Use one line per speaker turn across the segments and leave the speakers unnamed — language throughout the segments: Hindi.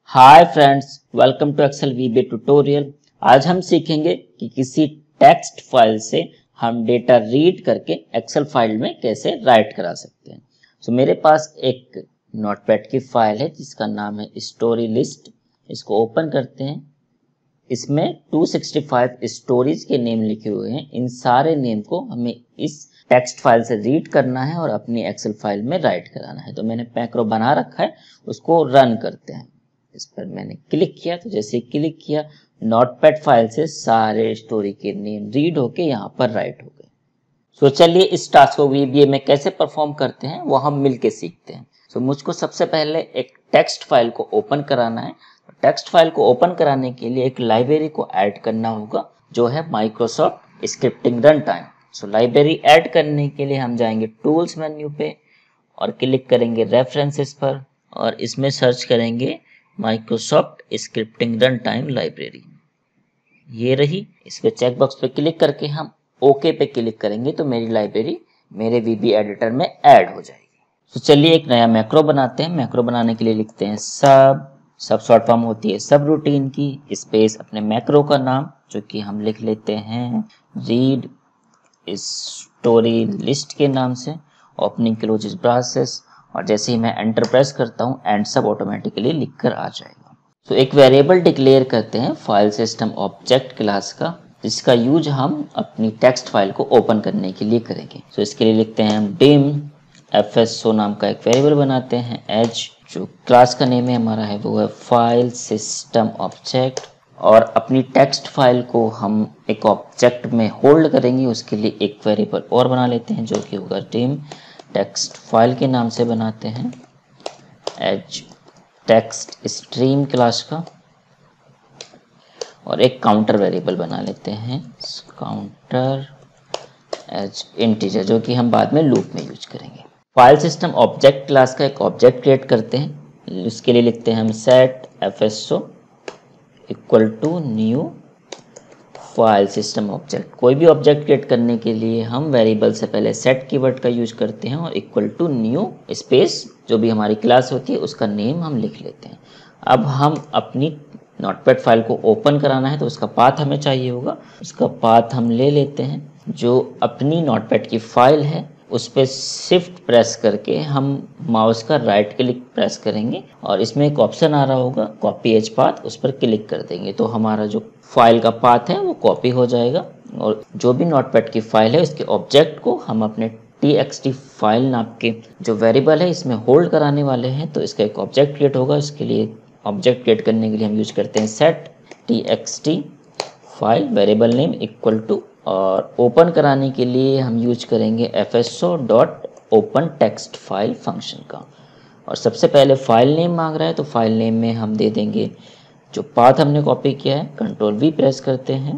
Hi friends, welcome to excel VB tutorial. आज हम सीखेंगे कि किसी टेक्स्ट फाइल से हम डेटा रीड करके एक्सेल फाइल में कैसे राइट करा सकते हैं। मेरे पास एक नोटपैड की फाइल है जिसका नाम है स्टोरी लिस्ट। इसको ओपन करते हैं। इसमें 265 स्टोरीज के नेम लिखे हुए हैं। इन सारे नेम को हमें इस टेक्स्ट फाइल से रीड करना है और अपनी एक्सेल फाइल में राइट कराना है। तो मैंने मैक्रो बना रखा है, उसको रन करते हैं। इस पर मैंने क्लिक किया तो जैसे क्लिक किया नोटपैड फाइल से सारे स्टोरी के नेम रीड होके यहाँ पर राइट हो गए। चलिए इस टास्क को वीबीए में कैसे परफॉर्म करते हैं वो हम मिलके सीखते हैं। मुझको सबसे पहले एक टेक्स्ट फाइल को ओपन कराना है। टेक्स्ट फाइल को ओपन कराने के लिए एक लाइब्रेरी को ऐड करना होगा जो है Microsoft scripting run time. Library add करने के लिए हम जाएंगे टूल्स मेन्यू पे और क्लिक करेंगे रेफरेंसेस पर और इसमें सर्च करेंगे Microsoft scripting run time library. ये रही। इस पे चेकबॉक्स पे क्लिक करके हम ओके पे क्लिक करेंगे तो मेरी लाइब्रेरी मेरे वीबी एडिटर में ऐड हो जाएगी। चलिए एक नया मैक्रो बनाते हैं। मैक्रो बनाने के लिए लिखते हैं सब शॉर्ट फॉर्म होती है सब रूटीन की, स्पेस अपने मैक्रो का नाम जो कि हम लिख लेते हैं रीड स्टोरी लिस्ट के नाम से, ओपनिंग क्लोजेस ब्रासेस, और जैसे ही मैं एंटर प्रेस करता हूँ एंड सब ऑटोमेटिकली लिखकर आ जाएगा। एक वेरिएबल डिक्लेयर करते हैं फाइल सिस्टम ऑब्जेक्ट क्लास का, जिसका यूज हम अपनी टेक्स्ट फाइल को ओपन करने के लिए करेंगे। इसके लिए लिखते हैं हम डिम fso नाम का एक वेरिएबल बनाते हैं। एज जो क्लास का नेम है हमारा है वो है फाइल सिस्टम ऑब्जेक्ट, और अपनी टेक्स्ट फाइल को हम एक ऑब्जेक्ट में होल्ड करेंगे। उसके लिए एक वेरिएबल और बना लेते हैं जो कि होगा डिम टेक्स्ट फाइल के नाम से बनाते हैं एज टेक्स्ट स्ट्रीम क्लास का, और एक काउंटर वेरिएबल बना लेते हैं काउंटर एज इंटीजर जो कि हम बाद में लूप में यूज करेंगे। फाइल सिस्टम ऑब्जेक्ट क्लास का एक ऑब्जेक्ट क्रिएट करते हैं। उसके लिए लिखते हैं हम set fso equal to new file system object. कोई भी ऑब्जेक्ट क्रिएट करने के लिए हम वेरिएबल से पहले सेट कीवर्ड का यूज करते हैं और इक्वल टू न्यू स्पेस जो भी हमारी क्लास होती है उसका नेम हम लिख लेते हैं। अब हम अपनी नोटपैड फाइल को ओपन कराना है तो उसका पाथ हमें चाहिए होगा। उसका पाथ हम ले लेते हैं। जो अपनी नोटपैड की फाइल है उस पर शिफ्ट प्रेस करके हम माउस का राइट क्लिक प्रेस करेंगे और इसमें एक ऑप्शन आ रहा होगा कॉपी एज पाथ, उस पर क्लिक कर देंगे तो हमारा जो फाइल का पाथ है वो कॉपी हो जाएगा। और जो भी नोटपैड की फाइल है उसके ऑब्जेक्ट को हम अपने txt फाइल नाम के जो वेरिएबल है इसमें होल्ड कराने वाले हैं तो इसका एक ऑब्जेक्ट क्रिएट होगा। इसके लिए ऑब्जेक्ट क्रिएट करने के लिए हम यूज करते हैं set txt file variable name equal to, और ओपन कराने के लिए हम यूज करेंगे fso dot open text file function का। और सबसे पहले फाइल नेम मांग रहा है तो फाइल नेम में हम दे देंगे जो पाथ हमने कॉपी किया है। कंट्रोल वी प्रेस करते हैं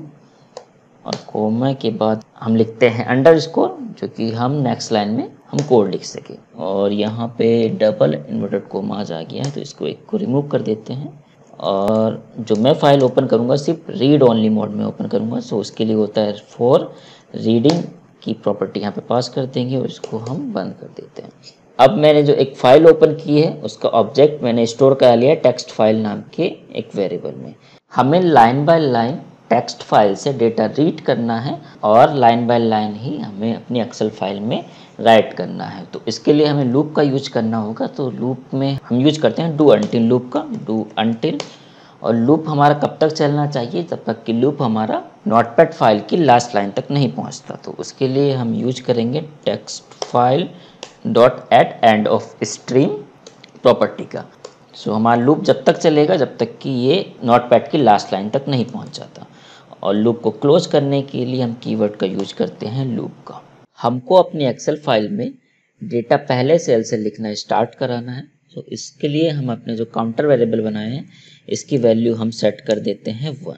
और कोमा के बाद हम लिखते हैं अंडरस्कोर जो कि हम नेक्स्ट लाइन में हम कोड लिख सके। और यहाँ पे डबल इन्वर्टेड कोमाज आ गया है तो इसको एक को रिमूव कर देते हैं। और जो मैं फाइल ओपन करूँगा सिर्फ रीड ओनली मोड में ओपन करूँगा। उसके लिए होता है फॉर रीडिंग की प्रॉपर्टी यहाँ पे पास कर देंगे और इसको हम बंद कर देते हैं। अब मैंने जो एक फाइल ओपन की है उसका ऑब्जेक्ट मैंने स्टोर करा लिया टेक्स्ट फाइल नाम के एक वेरिएबल में। हमें line by line text file से डेटा रीड करना है और लाइन बाय लाइन ही हमें अपनी एक्सेल फाइल में राइट करना है। तो इसके लिए हमें लूप का यूज करना होगा। तो लूप में हम यूज करते हैं डू अनटिल लूप का, डू अनटिल। और लूप हमारा कब तक चलना चाहिए? जब तक कि लूप हमारा नोटपैड फाइल की लास्ट लाइन तक नहीं पहुंचता। तो उसके लिए हम यूज करेंगे text file dot at end of stream property का। हमारा लूप जब तक चलेगा जब तक कि ये नोटपैड की लास्ट लाइन तक नहीं पहुंच जाता। और लूप को क्लोज करने के लिए हम कीवर्ड का यूज करते हैं लूप का। हमको अपनी एक्सेल फाइल में डेटा पहले सेल से लिखना स्टार्ट कराना है। इसके लिए हम अपने जो काउंटर वेरिएबल बनाए हैं इसकी वैल्यू हम सेट कर देते हैं 1।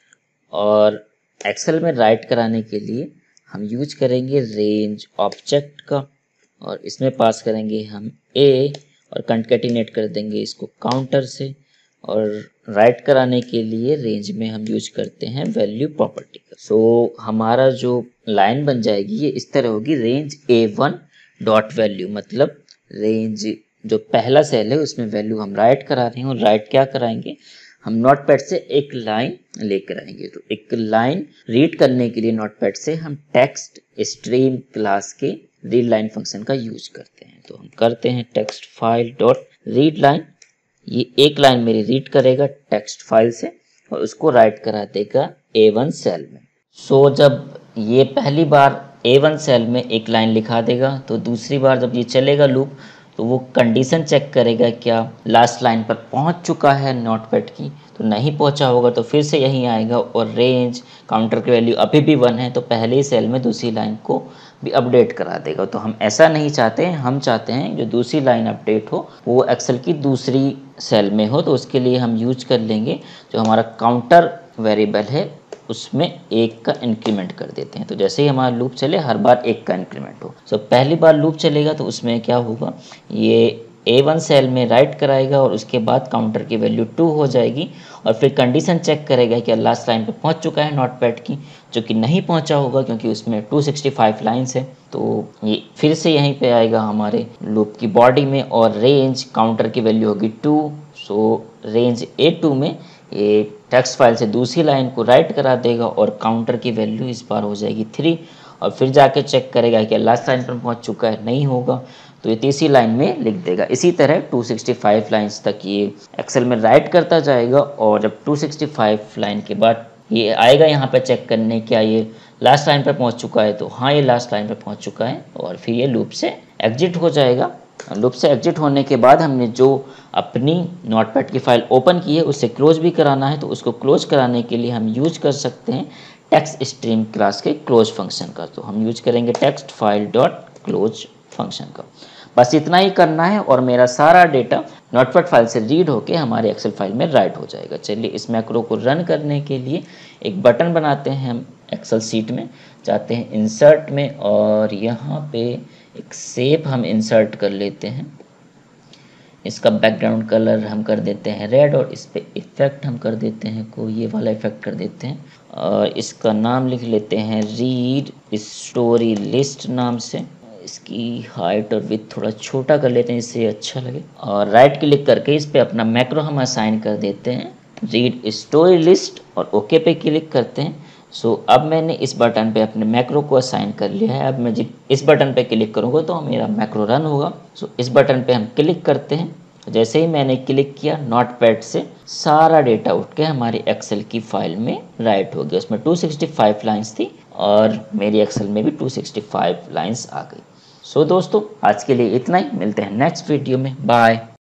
और एक्सेल में राइट कराने के लिए हम यूज करेंगे रेंज ऑब्जेक्ट का और इसमें पास करेंगे हम a और कंकेटिनेट कर देंगे इसको काउंटर से। और राइट कराने के लिए रेंज में हम यूज करते हैं वैल्यू प्रॉपर्टी का। हमारा जो लाइन बन जाएगी ये इस तरह होगी रेंज a1 डॉट वैल्यू, मतलब रेंज जो पहला सेल है उसमें वैल्यू हम राइट करा रहे हैं, और राइट क्या कराएंगे, हम नोटपैड से एक लाइन लेकर आएंगे। तो एक लाइन रीड करने के लिए नोटपैड से हम टेक्स्ट स्ट्रीम क्लास के रीड लाइन फंक्शन का यूज करते हैं। तो हम करते हैं text file dot read line, ये एक लाइन मेरी रीड करेगा टेक्स्ट फाइल से और उसको राइट करा देगा A1 सेल में। सो जब ये पहली बार A1 सेल में एक लाइन लिखा देगा, तो दूसरी बार जब ये चलेगा लूप तो वो कंडीशन चेक करेगा क्या लास्ट लाइन पर पहुंच चुका है नोटपैड की, तो नहीं पहुंचा होगा तो फिर से यहीं आएगा, और रेंज काउंटर की वैल्यू अभी भी 1 है तो पहले ही सेल में दूसरी लाइन को भी अपडेट करा देगा। तो हम ऐसा नहीं चाहते हैं, हम चाहते हैं जो दूसरी लाइन अपडेट हो वो एक्सेल की दूसरी सेल में हो। तो उसके लिए हम यूज कर लेंगे जो हमारा काउंटर वेरिएबल है उसमें 1 का इंक्रीमेंट कर देते हैं। तो जैसे ही हमारा लूप चले हर बार 1 का इंक्रीमेंट हो। सो पहली बार लूप चलेगा तो उसमें क्या होगा, ये A1 सेल में राइट कराएगा और उसके बाद काउंटर की वैल्यू 2 हो जाएगी, और फिर कंडीशन चेक करेगा कि लास्ट लाइन पे पहुंच चुका है नोटपैड की, जो कि नहीं पहुंचा होगा क्योंकि उसमें 265 लाइन्स है। तो ये फिर से यहीं पे आएगा हमारे लूप की बॉडी में, और रेंज काउंटर की वैल्यू होगी 2। सो रेंज A2 में ये टेक्स्ट फाइल से दूसरी लाइन को राइट करा देगा और काउंटर की वैल्यू इस बार हो जाएगी 3, और फिर जाके चेक करेगा कि लास्ट लाइन पर पहुंच चुका है, नहीं होगा तो ये तीसरी लाइन में लिख देगा। इसी तरह 265 लाइन्स तक ये एक्सेल में राइट करता जाएगा, और जब 265 लाइन के बाद ये आएगा यहाँ पे चेक करने क्या ये लास्ट लाइन पर पहुँच चुका है, तो हाँ ये लास्ट लाइन पर पहुँच चुका है, और फिर ये लूप से एग्जिट हो जाएगा। लूप से एग्जिट होने के बाद हमने जो अपनी नोटपैड की फाइल ओपन की है उससे क्लोज भी कराना है, तो उसको क्लोज कराने के लिए हम यूज कर सकते हैं टेक्स्ट स्ट्रीम क्लास के क्लोज फंक्शन का। तो हम यूज करेंगे text file dot close function का। बस इतना ही करना है और मेरा सारा डेटा नोटपैड फाइल से रीड होके हमारे एक्सेल फाइल में राइट हो जाएगा। चलिए इस मैक्रो को रन करने के लिए एक बटन बनाते हैं। हम एक्सेल सीट में जाते हैं इंसर्ट में, और यहाँ पे एक शेप हम इंसर्ट कर लेते हैं। इसका बैकग्राउंड कलर हम कर देते हैं रेड, और इस पे इफेक्ट हम कर देते हैं कोई ये वाला इफेक्ट कर देते हैं, और इसका नाम लिख लेते हैं रीड स्टोरी लिस्ट नाम से। इसकी हाइट और विड्थ थोड़ा छोटा कर लेते हैं इससे अच्छा लगे, और राइट क्लिक करके इस पे अपना मैक्रो हम असाइन कर देते हैं रीड स्टोरी लिस्ट, और ओके पे क्लिक करते हैं। सो अब मैंने इस बटन पे अपने मैक्रो को असाइन कर लिया है। अब मैं जब इस बटन पे क्लिक करूँगा तो मेरा मैक्रो रन होगा। सो इस बटन पे हम क्लिक करते हैं। जैसे ही मैंने क्लिक किया नोटपैड से सारा डेटा उठ के हमारी एक्सेल की फाइल में राइट हो गया। उसमें 265 लाइन्स थी और मेरी एक्सेल में भी 265 लाइन्स आ गई। सो दोस्तों आज के लिए इतना ही, मिलते हैं नेक्स्ट वीडियो में, बाय।